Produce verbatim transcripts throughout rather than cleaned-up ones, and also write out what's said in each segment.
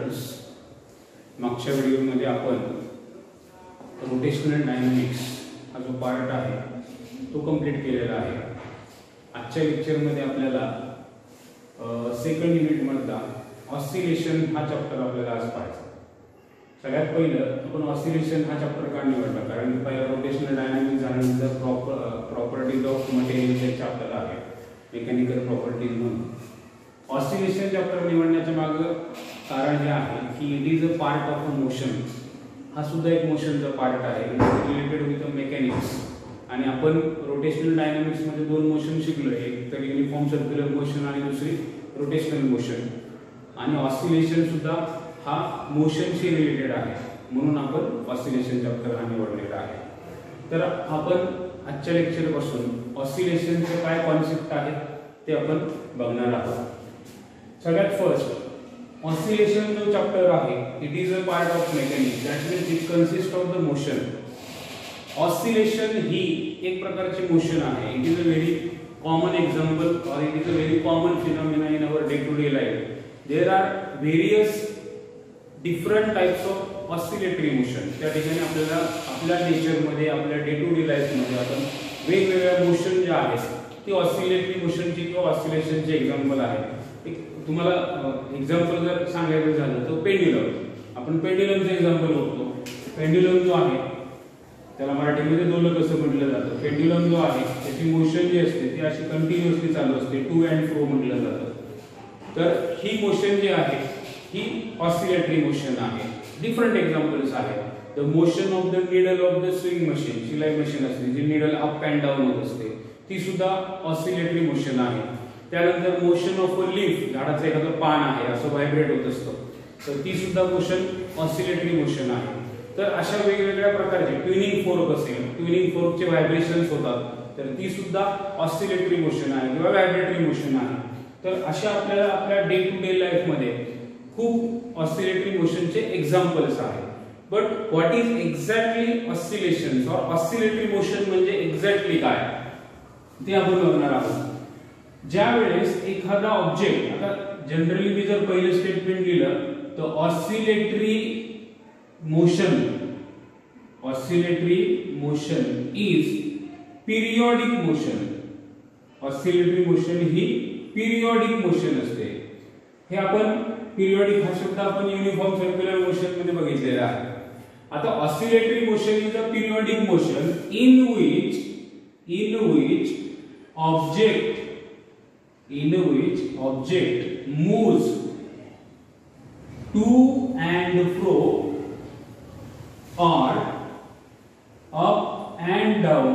Students, मागच्या व्हिडिओमध्ये आपण रोटेशनल डायनामिक्स हा जो पार्ट आहे तो कंप्लीट केलेला आहे. आजच्या लेक्चरमध्ये आपल्याला सेकंड युनिट मधला ऑसिलेशन हा चॅप्टर आपल्याला आज पाहायचा. सगळ्यात पहिलं आपण ऑसिलेशन हा चॅप्टर का निवडला, कारण पहिला रोटेशनल डायनामिक्स झाल्यानंतर प्रॉपर प्रॉपर्टीज ऑफ मटेरियल एक चॅप्टर आहे, मेकॅनिकल प्रॉपर्टीज म्हणून. ऑसिलेशन चॅप्टर निवडण्याच्या मागे कारण हे आहे की it is a part of a motion. हा सुद्धा एक मोशनचा पार्ट आहे, रिलेटेड विथ अ मेकॅनिक्स. आणि आपण रोटेशनल डायनामिक्स मध्ये दोन मोशन शिकलो, एक तर युनिफॉर्म सर्क्युलर मोशन आणि दुसरी रोटेशनल मोशन. आणि ऑसिलेशन सुद्धा हा मोशनशी रिलेटेड आहे, म्हणून आपण ऑसिलेशन चॅप्टर हा निवडलेला आहे. तर आपण आजच्या लेक्चर पासून ऑसिलेशनचे काय कॉन्सेप्ट आहेत ते आपण बघणार आहोत. सगळ्यात फर्स्ट ऑसिलेशन जो चॅप्टर आहे it is a part of mechanics, that means it consist of the motion. Oscillation ही एक प्रकारचे मोशन आहे. It is a very common example और it is a very common phenomena in our day to day life. There are various different types of oscillatory motion. त्या ठिकाणी आपल्याला आपल्या नेचरमध्ये, आपल्या डे टू डे लाईफमध्ये आपण वेगवेगळ्या मोशन ज्या आहेत ती ऑसिलेटरी मोशनची किंवा ऑसिलेशनचे एक्झाम्पल आहे. तुम्हाला एक्झाम्पल जर सांगायचं झालं तर पेंड्युलम, आपण पेंड्युलमचं एक्झाम्पल बघतो. पेंड्युलम जो आहे त्याला मराठीमध्ये दोलक असं म्हटलं जातं. पेंड्युलम जो आहे त्याची मोशन जी असते ती अशी कंटिन्युअसली चालू असते, टू अँड फ्रो म्हटलं जातं. तर ही मोशन जी आहे ही ऑसिलेटरी मोशन आहे. डिफरंट एक्झाम्पल्स आहेत. The motion of the needle of the swing machine, शिलाई मशीन असते जी निडल अप अँड डाऊन होत असते, ती सुद्धा ऑसिलेटरी मोशन आहे. त्यानंतर मोशन ऑफ अ लीफ, झाडाचं एखादं पान आहे असं व्हायब्रेट होत असतं, तर ती सुद्धा मोशन ऑसिलेटरी मोशन आहे. तर अशा वेगवेगळ्या प्रकारचे ट्युनिंग फोर्क असेल, ट्युनिंग फोर्कचे व्हायब्रेशन्स होतात, तर ती सुद्धा ऑसिलेटरी मोशन आहे किंवा व्हायब्रेटरी मोशन आहे. तर अशा आपल्याला आपल्या डे टू डे लाईफ मध्ये खूप ऑसिलेटरी मोशनचे एक्झाम्पल्स आहेत. But what is exactly oscillations और ऑसिलेटरी मोशन म्हणजे एक्झॅक्टली काय ते आपण बघणार आहोत. ज्या वेळेस एखादा ऑब्जेक्ट, आता जनरली मी जर पहिलं स्टेटमेंट दिलं तर oscillatory motion, oscillatory motion is periodic motion. Oscillatory motion ही पिरियॉडिक मोशन असते. हे आपण पिरियॉडिक हा शब्द आपण युनिफॉर्म सर्क्युलर मोशन मध्ये बघितलेला आहे. आता oscillatory motion is a periodic motion in which in which object in which object moves to and fro or up and down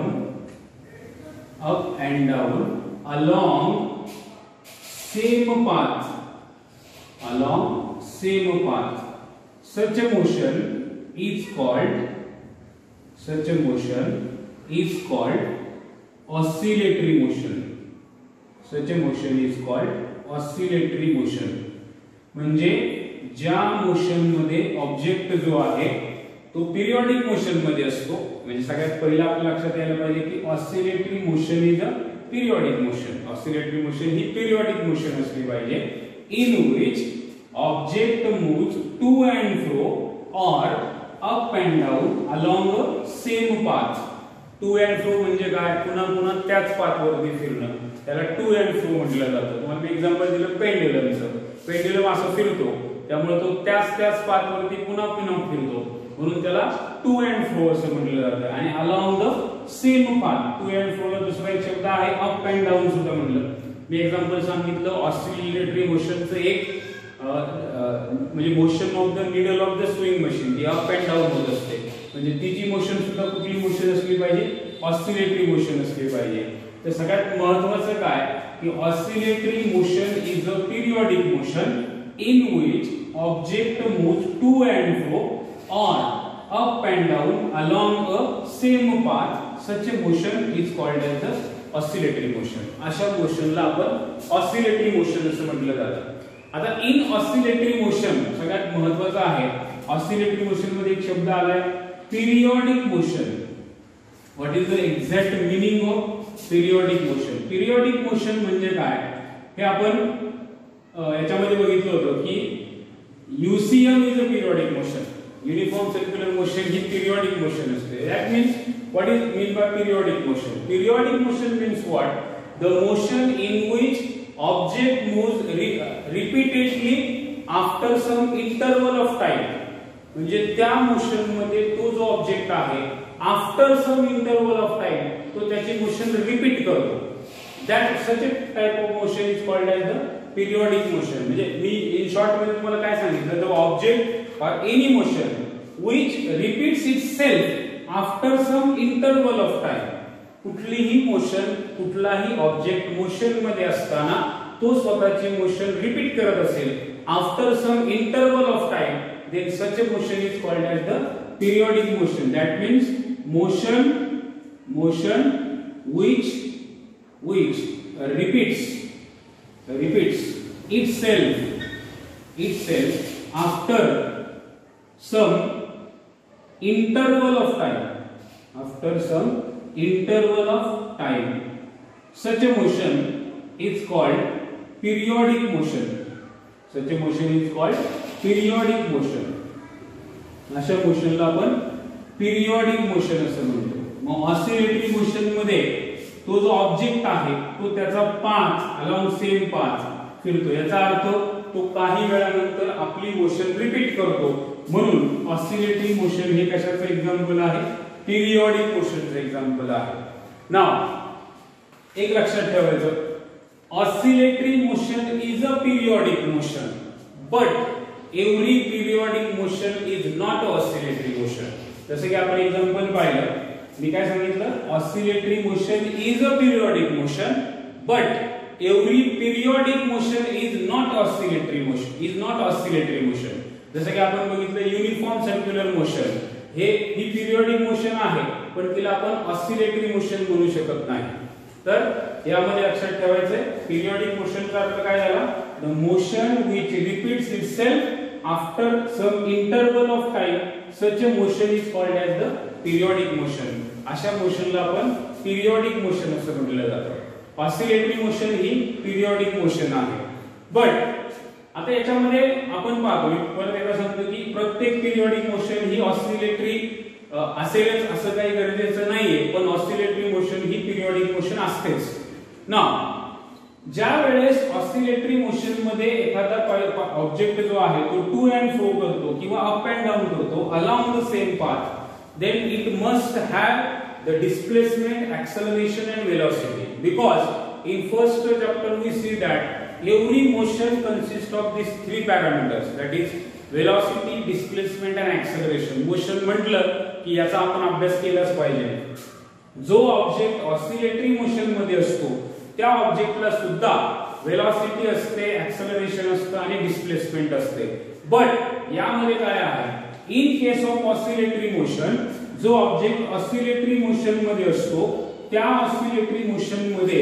up and down along same path along same path. Such a motion is called such a motion is called oscillatory motion. Such a motion is called oscillatory motion. म्हणजे ज्या motion मध्ये object जो आहे तो periodic motion मध्ये असतो. म्हणजे सगळ्यात पहिला आपल्या लक्षात यायला पाहिजे की oscillatory motion is a periodic motion. Oscillatory motion ही पिरियॉडिक मोशन असली पाहिजे in which object moves to and fro और up and down along a same path. To and fro म्हणजे काय, पुन्हा पुन्हा त्याच पाथवरती फिरणं, त्याला टू अँड फ्रो म्हटलं जातं. तुम्हाला मी एक्झाम्पल दिलं पेंड्युलमचं. पेंड्युलम असं फिरतो त्यामुळे तो त्याच त्याच पाथवरती पुन्हा पुन्हा फिरतो, म्हणून त्याला टू अँड फ्रो असं म्हटलं जातं. आणि along the same path, to and फ्रोला दुसरा एक शब्द आहे अप अँड डाऊन सुद्धा म्हटलं. मी एक्झाम्पल सांगितलं ऑसिलेटरी मोशनचं एक, म्हणजे motion of the needle of the swing machine, ती अप अँड डाऊन होत असते. म्हणजे तिची मोशन सुद्धा कुठली मोशन असली पाहिजे, ऑसिलेटरी मोशन असली पाहिजे. तर सगळ्यात महत्त्वाचं काय की oscillatory motion is a periodic motion in which object moves to and fro on up and down along a same path. Such a motion is called as the oscillatory motion. अशा मोशनला आपण ऑसिलेटरी मोशन असं म्हटलं जातं. आता in oscillatory motion सगळ्यात महत्त्वाचं आहे, ऑसिलेटरी मोशन मध्ये एक शब्द आलाय periodic motion. What is the exact meaning of periodic motion? Periodic motion म्हणजे काय हे आपण याच्यामध्ये बघितलं होतं की UC periodic motion. Uniform circular motion ही पिरियॉडिक मोशन असते. That means what is mean by periodic motion? Periodic motion means what? The motion in which object moves repeatedly after some interval of time. म्हणजे त्या motion मध्ये तो जो object आहे after some interval of time तो त्याची motion repeat करतो. That such a type of motion is called as the periodic motion. म्हणजे मी इन शॉर्ट मध्ये तुम्हाला काय सांगितलं? The object or any motion which repeats itself after some interval of time. कुठलीही मोशन कुठलाही ऑब्जेक्ट मोशन मध्ये असताना तो स्वतःची मोशन रिपीट करत असेल after some interval of time, then such a motion is called as the periodic motion. That means motion motion which which repeats repeats itself itself after some interval of time after some interval of time. Such a motion is called periodic motion. Such a motion is called periodic motion. अशा मोशनला आपण periodic motion असं म्हणतो. मग oscillatory motion मध्ये तो जो object आहे तो त्याचा पाथ अलोंग सेम पाथ फिरतो. याचा अर्थ तो काही वेळानंतर आपली मोशन रिपीट करतो. म्हणून ऑसिलेटरी मोशन हे कशाचं एक्झाम्पल आहे? पिरियॉडिक मोशनचं एक्झाम्पल आहे. नाव एक लक्षात ठेवायचं, oscillatory motion is a periodic motion, but every periodic motion is not a oscillatory motion. जसं की आपण एक्झाम्पल पाहिलं, मी काय सांगितलं? Oscillatory motion is a periodic motion, but every periodic motion is not oscillatory motion is not oscillatory motion. जसं की आपण बघितलं युनिफॉर्म सर्क्युलर मोशन हे ही पिरियॉडिक मोशन आहे, पण तिला आपण ऑसिलेटरी मोशन म्हणू शकत नाही. तर यामध्ये लक्षात ठेवायचं, पिरियॉडिक मोशनचा अर्थ काय झाला? The motion which repeats itself after some interval of time, such a motion is called as the periodic motion. अशा मोशनला आपण पिरियॉडिक मोशन असं म्हटलं जातं. ऑसिलेटरी मोशन ही पिरियॉडिक मोशन आहे. बट आता याच्यामध्ये आपण पाहतो, परत एकदा सांगतो की प्रत्येक पिरियॉडिक मोशन ही ऑसिलेटरी असेलच असं काही गरजेचं नाहीये, पण ऑसिलेटरी मोशन ही पिरियॉडिक मोशन असतेच. ना ज्या वेळेस ऑसिलेटरी मोशन मध्ये एखादा ऑब्जेक्ट जो आहे तो टू अँड फ्रो करतो किंवा अप अँड डाऊन करतो along the same path, then it must have the displacement, acceleration and velocity. Because in first chapter we see that every motion consists of these three parameters, that is velocity, displacement and acceleration. Motion म्हटलं की याचा आपण अभ्यास केलाच पाहिजे. जो object oscillatory motion मध्ये असतो त्या ऑब्जेक्टला सुद्धा वेलॉसिटी असते, ऍक्सेलरेशन असतं आणि डिस्प्लेसमेंट असते. बट यामध्ये काय आहे? In case of oscillatory motion, जो ऑब्जेक्ट ऑसिलेटरी मोशन मध्ये असतो त्या ऑसिलेटरी मोशन मध्ये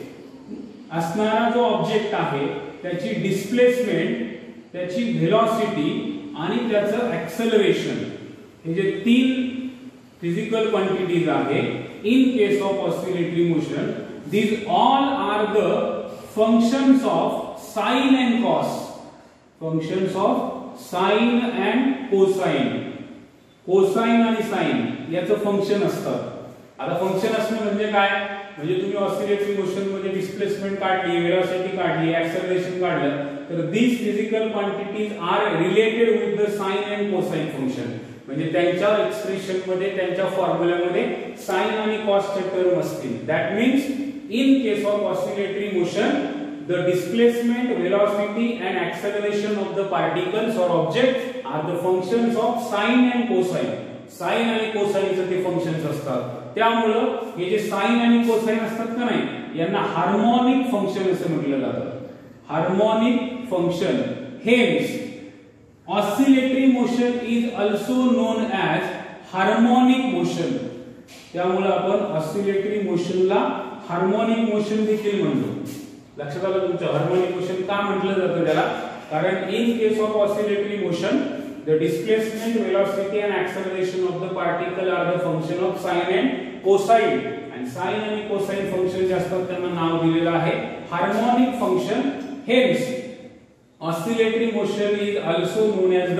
असणारा जो ऑब्जेक्ट आहे त्याची डिस्प्लेसमेंट, त्याची व्हेलॉसिटी आणि त्याचं ऍक्सेलरेशन, हे जे तीन फिजिकल क्वांटिटीज आहे in case of oscillatory motion, these all are the functions of sine and cos. Functions of sine and cosine. Cosine आणि sin याचं फंक्शन असतं. आता फंक्शन असणं म्हणजे काय? म्हणजे तुम्ही ऑसिलेटरी मोशन मध्ये डिस्प्लेसमेंट काढली, वेलोसिटी काढली, ऍक्सेलरेशन काढलं, तर these physical quantities are related with the sine and cosine function. म्हणजे त्यांच्या एक्सप्रेशन मध्ये, त्यांच्या फॉर्म्युलामध्ये साइन आणि कॉसचे टर्म असतील. That means in case of oscillatory motion, the displacement, velocity and acceleration of the particles or objects are the functions of sine and cosine. Sine आणि cosine चे ते फंक्शन्स असतात. त्यामुळे हे जे साइन आणि कोसाइन असतात का नाही, यांना हार्मोनिक फंक्शन असं म्हटलं जातं. Harmonic function. Hence oscillatory motion is also known as harmonic motion. त्यामुळे आपण ऑसिलेटरी मोशनला हार्मोनिक मोशन देखील म्हणतो. लक्षात आलं तुमच्या? हार्मोनिक मोशन का म्हटलं जातं त्याला? कारण in case of oscillatory motion the displacement, velocity and acceleration of the particle are the function of sine and cosine. आणि साइन आणि कोसाइन फंक्शन जे असतात त्यांना नाव दिलेलं आहे harmonic function. Hence oscillatory motion is also known as the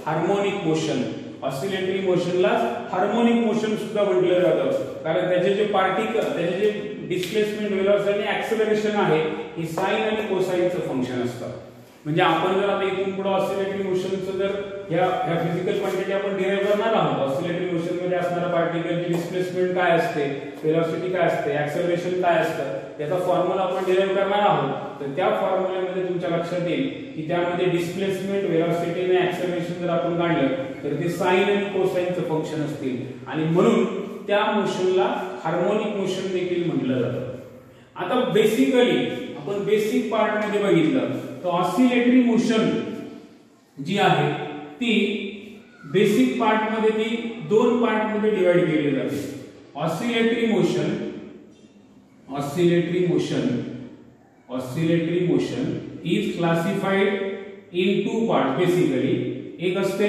harmonic motion. Oscillatory मोशनला harmonic motion सुद्धा म्हटलं जातं, कारण त्याचे जे पार्टिकल, त्याचे जे डिस्प्लेसमेंट, वेलोसिटी आणि ऍक्सेलरेशन आहे हे साइन आणि कोसाइनचं फंक्शन असतं. म्हणजे आपण जर आता इथून पुढे ऑसिलेटरी मोशनचं जर ह्या ह्या फिजिकल क्वांटिटी आपण डिराइव्ह करणार आहोत, ऑसिलेटरी मोशन मध्ये असणारा पार्टिकलची डिस्प्लेसमेंट काय असते, वेलोसिटी काय असते, ऍक्सेलरेशन काय असतं, याचा फॉर्म्युला आपण डिराइव्ह करणार आहोत. तर त्या फॉर्म्युल्यामध्ये तुमच्या लक्षात येईल की त्यामध्ये डिस्प्लेसमेंट, वेलोसिटी आणि ऍक्सेलरेशन जर आपण काढलं तर ते साइन आणि कोसाइनचं फंक्शन असतील, आणि म्हणून त्या मोशनला हार्मोनिक मोशन देखील म्हटलं जातं. आता बेसिकली आपण बेसिक पार्ट मध्ये बघितलं तर ऑसिलेटरी मोशन जी आहे ती बेसिक पार्ट मध्ये ती दोन पार्ट मध्ये डिवाइड केली जाते. Oscillatory motion oscillatory motion oscillatory motion is classified in two part. Basically एक असते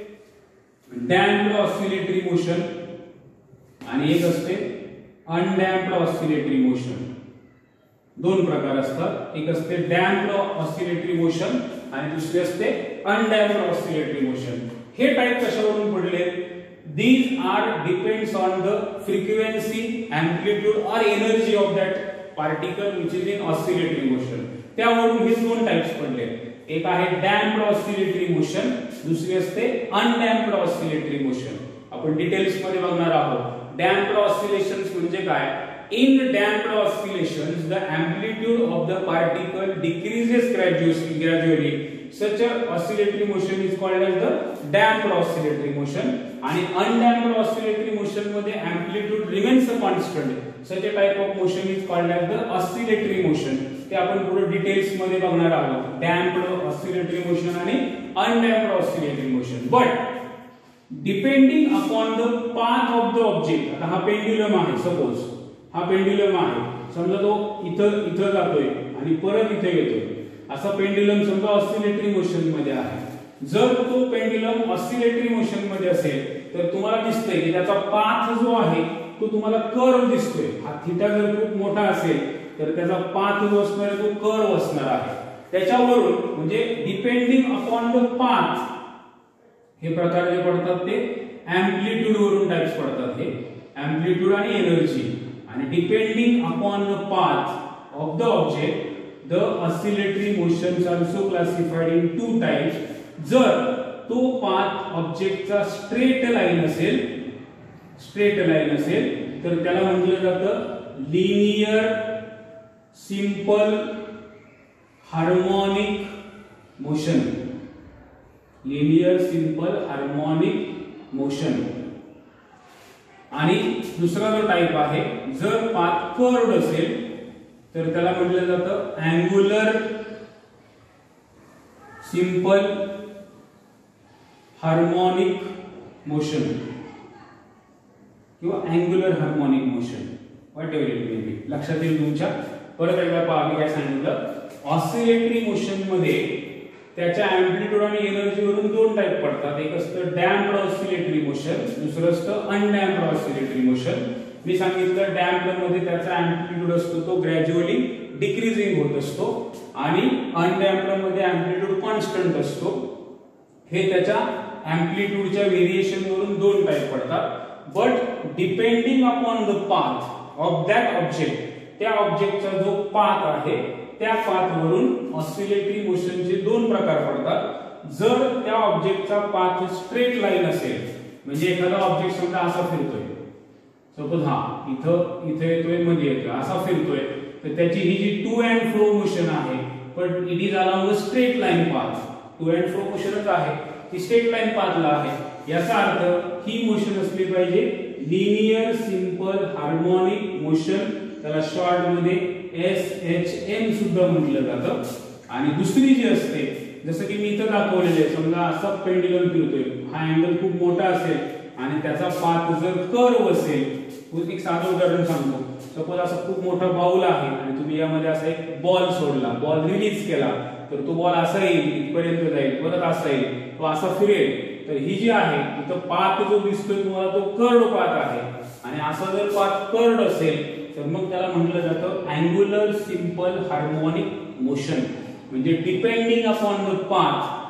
डॅम्प्ड ऑसिलेटरी मोशन आणि एक असते अनडॅम्प्ड ऑसिलेटरी मोशन. दोन प्रकार असतात, एक असते डॅम्प्ड ऑसिलेटरी मोशन आणि दुसरे असते अनडॅम्प्ड ऑसिलेटरी मोशन. हे टाइप कशावरून पडले? These are depends on the frequency, amplitude और energy of that particle which is in oscillatory motion. त्यावरून हे दोन टाइप्स पडले. एक आहे डॅम्प्ड ऑसिलेटरी मोशन, दुसरी असते अनडॅम्प्ड ऑसिलेटरी मोशन. आपण डिटेल्स मध्ये बघणार आहोत. डॅम्प्ड ऑसिलेशन्स म्हणजे काय? In damped oscillations, the amplitude of the particle decreases gradually. gradually. Such a oscillatory motion is called as the damped oscillatory motion. And undamped oscillatory motion मध्ये amplitude remains constant. Such a type of motion is called as the oscillatory motion. ते आपण पुढे details मध्ये बघणार आहोत. Damped oscillatory motion आणि undamped oscillatory motion. But depending upon the path of the object. आता हा पेंड्युलम आहे, सपोज हा पेंड्युलम आहे, समजा तो इथं इथं जातोय आणि परत इथे येतोय, असा पेंड्युलम समजा ऑसिलेटरी मोशन मध्ये आहे. जर तो पेंड्युलम ऑसिलेटरी मोशन मध्ये असेल तर तुम्हाला दिसतंय की त्याचा पाथ जो आहे तो तुम्हाला कर्व दिसतोय. हा थीटा जर खूप मोठा असेल तर त्याचा पाथ जो असणार आहे तो कर्व असणार आहे. त्याच्यावरून म्हणजे डिपेंडिंग अपॉन द पाथ हे प्रकार जे पडतात ते एम्प्लिट्यूड वरून टाइप्स पडतात. हे एम्प्लिट्यूड आणि energy. And depending upon the path of the object, the oscillatory motions are also classified in two types. जर तो पाथ ऑब्जेक्टचा स्ट्रेट लाईन असेल, स्ट्रेट लाईन असेल तर त्याला म्हटलं जातं linear simple harmonic motion. Linear simple harmonic motion. आणि दुसरा जो टाइप आहे, जर पाथ कर्व्ड असेल तर त्याला म्हटलं जातं अँग्युलर सिंपल हार्मोनिक मोशन किंवा angular harmonic motion, whatever it may be. लक्षात येईल तुमच्या. परत एकदा पहा मी काय सांगितलं. ऑसिलेटरी मोशन मध्ये त्याच्या एम्प्लिट्यूड आणि एनर्जी वरून दोन टाइप पडतात. एक असतं डॅम्प्ड ऑसिलेटरी मोशन, दुसरं असतं अनडॅम्प्ड ऑसिलेटरी मोशन. मी सांगितलं डॅम्प्ड मध्ये त्याचा एम्प्लिट्यूड असतो तो ग्रॅज्युअली डिक्रीजिंग होत असतो आणि अनडॅम्प्ड मध्ये एम्प्लिट्यूड कॉन्स्टंट असतो. हे त्याच्या एम्प्लिट्यूडच्या व्हेरिएशन वरून दोन टाइप पडतात. But depending upon the path of that object, त्या ऑब्जेक्टचा जो पाथ आहे त्या पाथ वरून ऑसिलेटरी मोशनचे दोन प्रकार पडतात. जर त्या ऑब्जेक्टचा पाथ स्ट्रेट लाईन असेल, म्हणजे एखादा ऑब्जेक्ट समजा असा फिरतोय, सपोज हा इथं इथे येतोय मध्ये येतोय असा फिरतोय, तर त्याची ही जी टू अँड फ्रो मोशन आहे पण it is along a straight line path. To and fro मोशनच आहे, ती स्ट्रेट लाईन पाथला आहे. याचा अर्थ ही मोशन असली पाहिजे लिनियर सिंपल हार्मोनिक मोशन. त्याला शॉर्ट मध्ये एस एच एम सुद्धा म्हटलं जातं. आणि दुसरी जी असते, जसं की मी इथं दाखवलेलं आहे, समजा असा पेंड्युलम फिरतोय, हा अँगल खूप मोठा असेल आणि त्याचा पाथ जर कर्व असेल. एक साधं उदाहरण सांगतो. सपोज असा खूप मोठा बाउल आहे आणि तुम्ही यामध्ये असा एक बॉल सोडला, बॉल रिलीज केला तर तो बॉल असा येईल, इथपर्यंत जाईल, परत असा येईल, तो असा फिरेल. तर ही जी आहे इथं पाथ जो दिसतोय तुम्हाला तो कर्व पाथ आहे. आणि असा जर पाथ कर्व असेल तर मग त्याला म्हटलं जातं अँग्युलर सिंपल हार्मोनिक मोशन. म्हणजे depending upon the path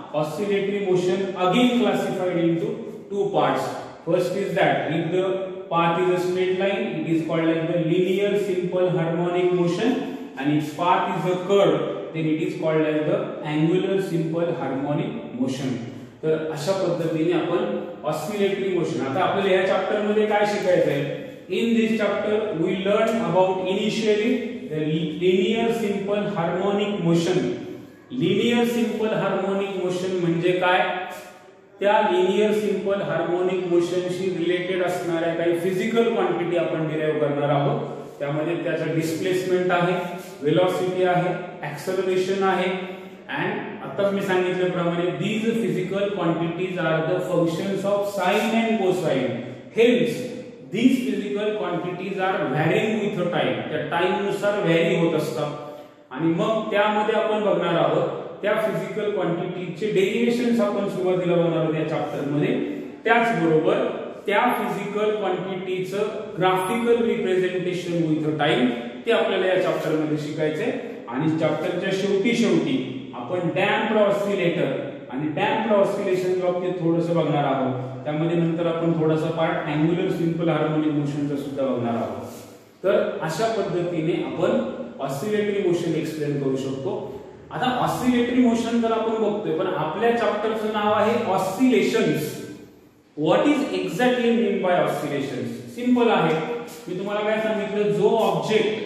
oscillatory motion again classified into two parts. First is that if the path is a straight line, it is called as the linear simple harmonic motion, and its path is a curve, then it is called as the angular simple harmonic motion. तर अशा पद्धतीने आपण oscillatory motion. आता आपल्याला या chapter मध्ये काय शिकायचं आहे? In this chapter we learn about initially the linear simple harmonic motion. Linear simple harmonic motion म्हणजे काय? त्या लिनियर सिंपल हार्मोनिक मोशनशी रिलेटेड असणाऱ्या काही फिजिकल क्वांटिटी आपण डिराइव्ह करणार आहोत. त्यामध्ये त्याचा डिस्प्लेसमेंट आहे, वेलोसिटी आहे, ऍक्सेलरेशन आहे, अँड आता मी सांगितल्याप्रमाणे these physical quantities are the functions of sine and cosine. Hence these physical quantities are varying with a time. त्या टाइम नुसार व्हॅरी होत असतात. आणि मग त्यामध्ये आपण बघणार आहोत त्या फिजिकल क्वांटिटीचे डेरिव्हेशन्स आपण सुरुवातीला बघणार आहोत या चॅप्टर मध्ये. त्याचबरोबर त्या फिजिकल क्वांटिटीचं graphical representation with a time ते आपल्याला या चॅप्टर मध्ये शिकायचंय. आणि चॅप्टरच्या शेवटी शेवटी आपण डॅम्प्ड ऑसिलेटर आणि डॅम्प्ड ऑसिलेशन बाबतीत थोडंसं बघणार आहोत. त्यामध्ये नंतर आपण थोडासा पार्ट अँग्युलर सिंपल हार्मोनिक मोशनचा सुद्धा बघणार आहोत. तर अशा पद्धतीने आपण ऑसिलेटरी मोशन एक्सप्लेन करू शकतो. आता ऑसिलेटरी मोशन जर आपण बघतोय, पण आपल्या चॅप्टरचं नाव आहे oscillations. What is exactly mean by oscillations? Simple आहे. मी तुम्हाला काय सांगितलं, जो object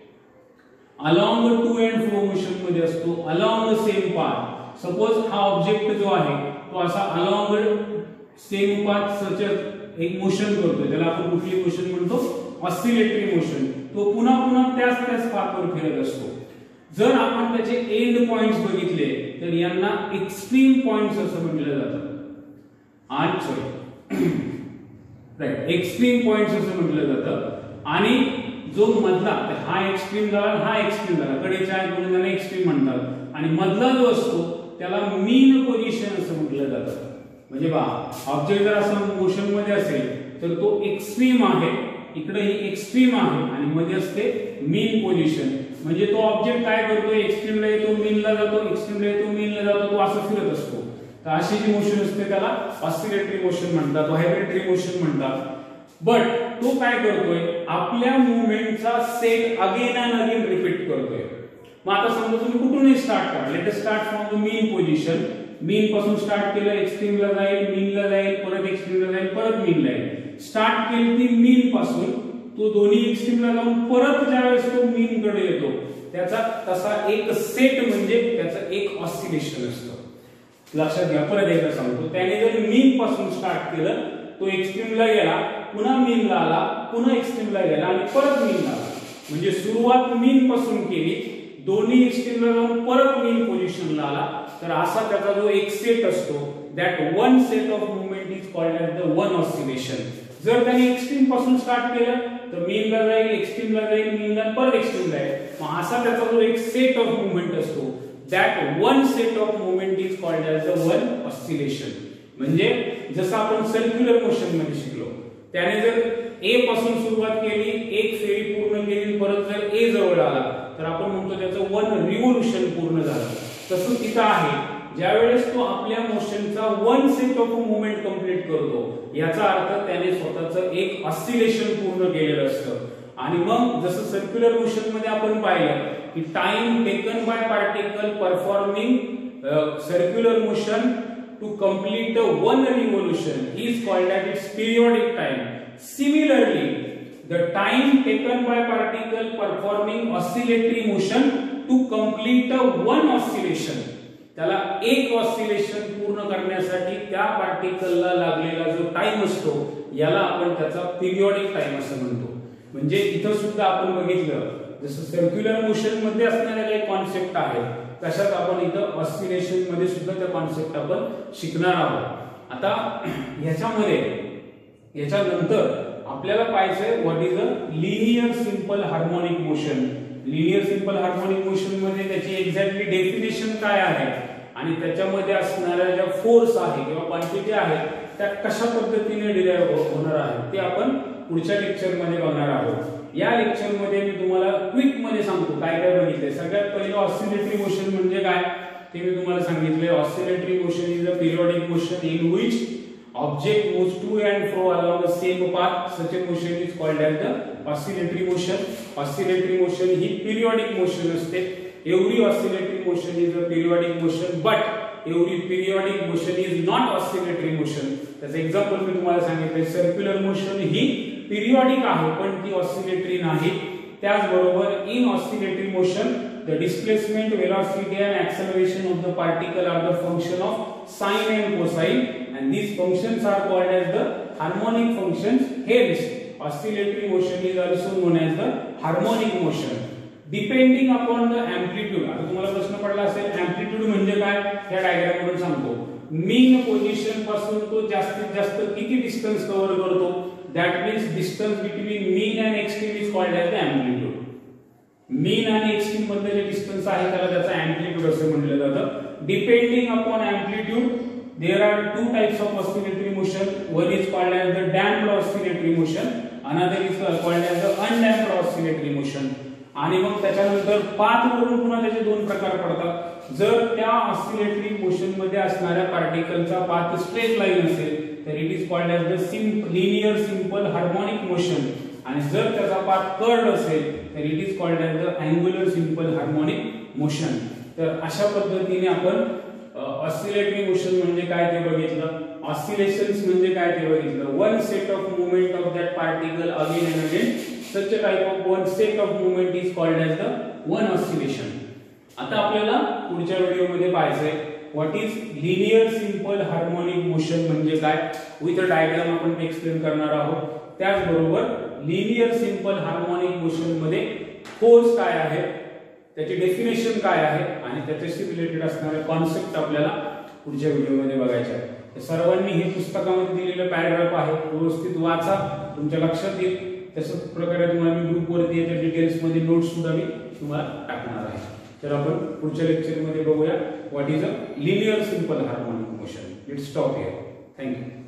along to and fro motion मध्ये असतो, अलॉंग सेम पाथ. सपोज हा ऑब्जेक्ट जो आहे तो असा अलॉंग सेम पाथ सच एक मोशन करतोय, त्याला आपण कुठली मोशन म्हणतो? Oscillatory motion. तो पुन्हा पुन्हा त्याच त्याच पाथवर फिरत असतो. जर आपण त्याचे एंड पॉइंट्स बघितले तर यांना एक्स्ट्रीम पॉइंट्स असं म्हटलं जातं. आणि सॉरी राईट एक्स्ट्रीम पॉइंट्स असं म्हटलं जातं. आणि जो मधला, हा एक्स्ट्रीम झाला, हा एक्स्ट्रीम झाला, कडेच्या दोन्ही एक्स्ट्रीम म्हणतात. आणि मधला जो असतो त्याला मीन पोझिशन असं म्हटलं जातं. म्हणजे बा ऑब्जेक्ट जर असं मोशन मध्ये असेल तर तो एक्स्ट्रीम आहे, इकडे ही एक्स्ट्रीम आहे, आणि मध्ये असते मीन पोझिशन. म्हणजे तो ऑब्जेक्ट काय करतो? एक्स्ट्रीमला येतो, मीनला जातो, एक्स्ट्रीमला येतो, मीनला जातो, तो असं फिरत असतो. तर अशी जी मोशन असते त्याला ऑसिलेटरी मोशन म्हणतात, व्हायब्रेटरी मोशन म्हणतात. बट तो काय करतोय? आपल्या मुवमेंटचा set again and again repeat करतोय. मग आता समजा तुम्ही कुठूनही स्टार्ट करा. Let us start from the mean position. Mean पासून स्टार्ट केलं, एक्स्ट्रीमला जाईल, मीनला जाईल, परत एक्स्ट्रीमला जाईल, परत मीनला येईल. स्टार्ट केली ती मीन पासून, तो दोन्ही एक्स्ट्रीमला जाऊन परत ज्यावेळेस तो मीन कडे येतो, त्याचा तसा एक सेट म्हणजे त्याचं एक ऑसिलेशन असतं. लक्षात घ्या, परत एकदा सांगतो. त्याने जर मीन पासून स्टार्ट केलं, तो एक्स्ट्रीमला गेला, पुन्हा मीनला आला, पुन्हा एक्स्ट्रीमला गेला, आणि परत मीनला आला. म्हणजे सुरुवात मीन पासून केली, दोन्ही एक्स्ट्रीमला जाऊन परत मीन पोझिशनला आला. तर असा त्याचा जो एक सेट असतो, that one set of movement is called as the one oscillation. जर त्याने एक्स्ट्रीम पासून स्टार्ट केलं तर मीनला जाईल, एक्स्ट्रीमला जाईल, मीनला परत एक्स्ट्रीमला जाईल. मग असा त्याचा जो एक सेट ऑफ मुवमेंट असतो, that one set of movement is called as the one oscillation. म्हणजे जसं आपण सर्क्युलर मोशन मध्ये शिकलो, त्याने जर ए पासून सुरुवात केली, एक फेरी पूर्ण केली, परत जर ए जवळ आला तर आपण म्हणतो त्याचं वन रिव्होल्यूशन पूर्ण झालं. तसं तिथं आहे, ज्यावेळेस तो आपल्या मोशनचा one set of movement complete करतो, याचा अर्थ त्याने स्वतःचं एक ऑसिलेशन पूर्ण केलेलं असतं. आणि मग जसं सर्क्युलर मोशन मध्ये आपण पाहिलं की time taken by particle performing circular motion to complete a one revolution is called as its periodic time. Similarly, the time taken by particle performing oscillatory motion to complete a one oscillation, त्याला एक oscillation पूर्ण करण्यासाठी त्या पार्टिकलला लागलेला जो time असतो याला आपण त्याचा पिरियॉडिक टाइम असं म्हणतो. म्हणजे इथं सुद्धा आपण बघितलं जसं सर्क्युलर मोशन मध्ये असणाऱ्या काही कॉन्सेप्ट आहेत, तशाच आपण इथं ऑसिलेशन मध्ये सुद्धा त्या कॉन्सेप्ट आपण शिकणार आहोत. आता ह्याच्यामध्ये याच्यानंतर आपल्याला पाहायचंय what is a linear simple harmonic motion. Linear simple harmonic motion मध्ये त्याची एक्झॅक्टली डेफिनेशन काय आहे आणि त्याच्यामध्ये असणाऱ्या ज्या फोर्स आहे किंवा क्वांटिटी आहेत त्या कशा पद्धतीने डिराइव्ह होणार आहे ते आपण पुढच्या लेक्चर मध्ये बघणार आहोत. या लेक्चर मध्ये मी तुम्हाला क्विक मध्ये सांगतो काय काय बघितले. सगळ्यात पहिलं ऑसिलेटरी मोशन म्हणजे काय ते मी तुम्हाला सांगितले oscillatory motion is a periodic motion in which object moves to and fro along the same path. Such a motion is called as the oscillatory motion. Oscillatory motion ही periodic motion असते. Every oscillatory motion is a periodic motion, but every periodic motion is not oscillatory motion. त्याचं example मी तुम्हाला सांगितले circular motion ही periodic आहे पण ती oscillatory नाही. त्याचबरोबर in oscillatory motion the displacement, velocity and acceleration of the particle are the function of sine and cosine, and these functions are called as the harmonic functions. Hence oscillatory motion is also known as the harmonic motion. Depending upon the amplitude, आता तुम्हाला प्रश्न पडला असेल amplitude म्हणजे काय, या diagram वरून सांगतो. मीन पोझिशन पासून तो जास्तीत जास्त किती डिस्टन्स कव्हर करतो, that means distance between mean and extreme is called as the amplitude. Mean आणि एक्सट्रीम मधले जे डिस्टन्स आहे त्याला त्याचा एम्प्लिट्यूड असे म्हटलं जातं. Depending upon amplitude there are two types of oscillatory motion. One is called as the damped oscillatory motion, another is called as the undamped oscillatory motion. आणि मग त्याच्यानंतर पाथ वरून पुन्हा त्याचे दोन प्रकार पडतात. जर त्या ऑसिलेटरी मोशन मध्ये असणाऱ्या पार्टिकलचा पाथ स्ट्रेट लाईन असेल तर it is called as the simple linear simple harmonic motion, आणि जर त्याचा पाथ कर्व्ड असेल तर it is called as the angular simple harmonic motion. तर अशा पद्धतीने आपण ऑसिलेटरी मोशन म्हणजे काय ते बघितलं, ऑसिलेशन्स म्हणजे काय ते बघितलं. One set of movement of that particle again and again, such a type of one set of movement is called as the one oscillation. आता आपल्याला पुढच्या व्हिडिओमध्ये पाहायचंय what is linear simple harmonic motion म्हणजे काय, विथ अ डायग्राम आपण explain करणार आहोत. त्याचबरोबर लिनियर सिंपल हार्मोनिक मोशन मध्ये फोर्स काय आहे, त्याची डेफिनेशन काय आहे आणि त्याच्याशी रिलेटेड असणारे कॉन्सेप्ट आपल्याला पुढच्या व्हिडिओमध्ये बघायचे आहे. सर्वांनी हे पुस्तकामध्ये दिलेले पॅराग्राफ आहे व्यवस्थित वाचा, तुमच्या लक्षात येईल. तसंच प्रकारे तुम्हाला मी ग्रुपवरती याच्या डिटेल्स मध्ये नोट्स सुद्धा मी तुम्हाला टाकणार आहे. तर आपण पुढच्या लेक्चर मध्ये बघूया what is a linear simple harmonic motion. Let's stop here. Thank you.